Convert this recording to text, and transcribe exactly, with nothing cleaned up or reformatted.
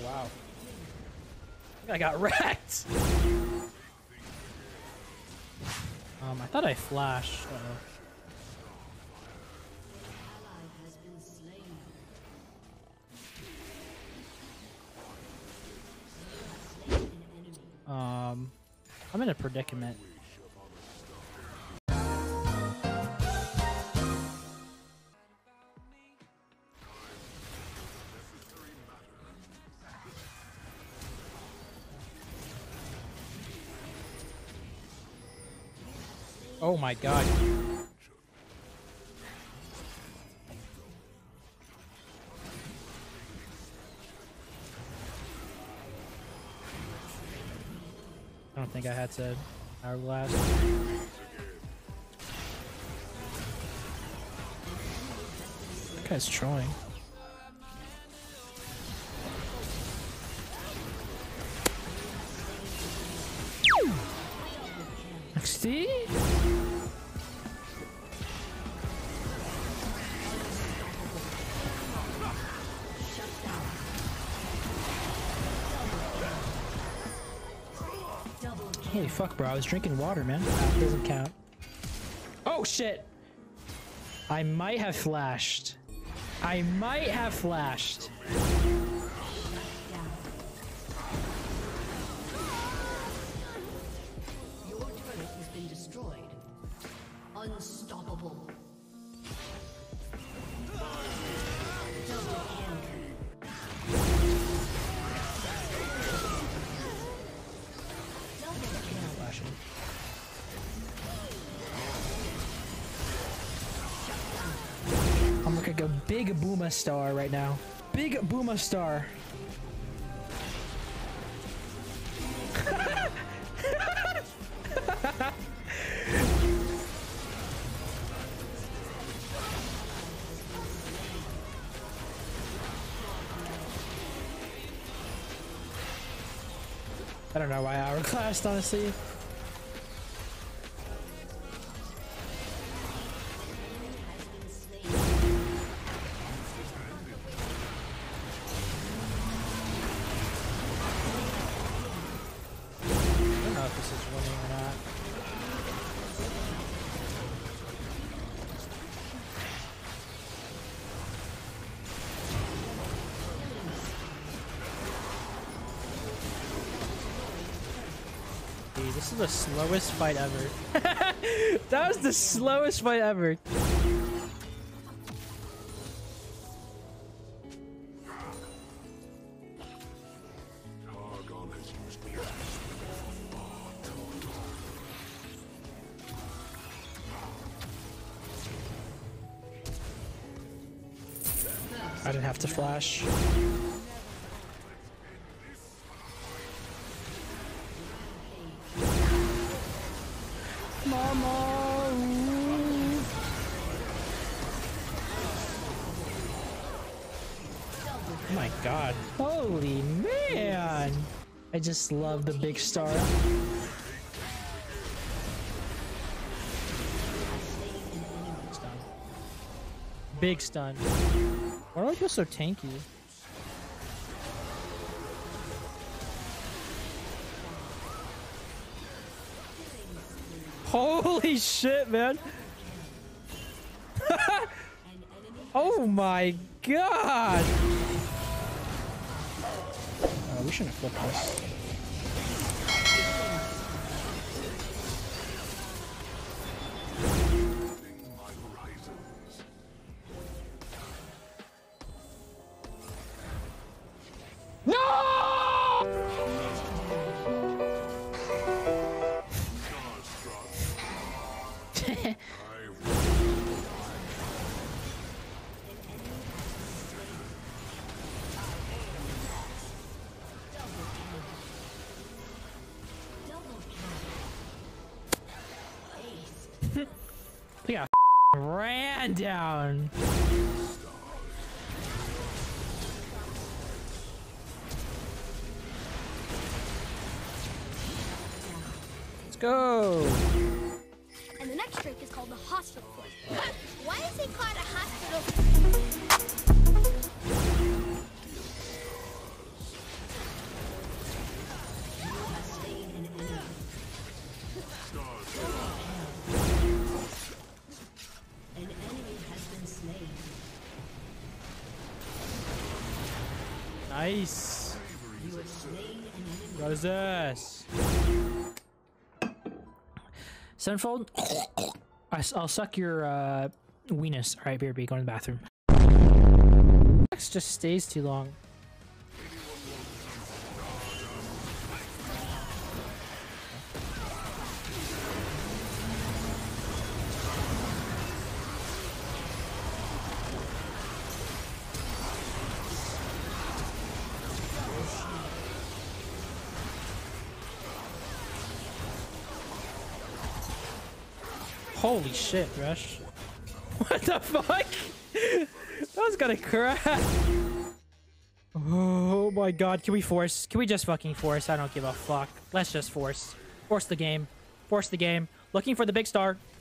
wow. I got wrecked. Um, I thought I flashed. Uh-oh. Um, I'm in a predicament. Oh my god. I don't think I had to hourglass. That guy's trolling. X D? Holy fuck, bro. I was drinking water, man. That doesn't count. Oh, shit. I might have flashed. I might have flashed. Your turret has been destroyed. Unstoppable. Double kill. I'm like a big Booma star right now. Big Booma star. I don't know why I hourglassed, honestly. This is the slowest fight ever. That was the slowest fight ever. I didn't have to flash. Mama. Oh my god. Holy man. I just love the big star. Stun. Big stun. Why do I feel so tanky? Holy shit, man. Oh my god. Oh, we shouldn't have flipped this. He got ran down. Let's go. And the next drink is called the hospital force. Why is it called a hospital? Nice. What is this? Sevenfold. I, I'll suck your uh, weenus. All right, B R B, go in the bathroom. X just stays too long. Holy shit, Rush. What the fuck? That was gonna crash. Oh my god, can we force? Can we just fucking force? I don't give a fuck. Let's just force. Force the game. Force the game. Looking for the big star.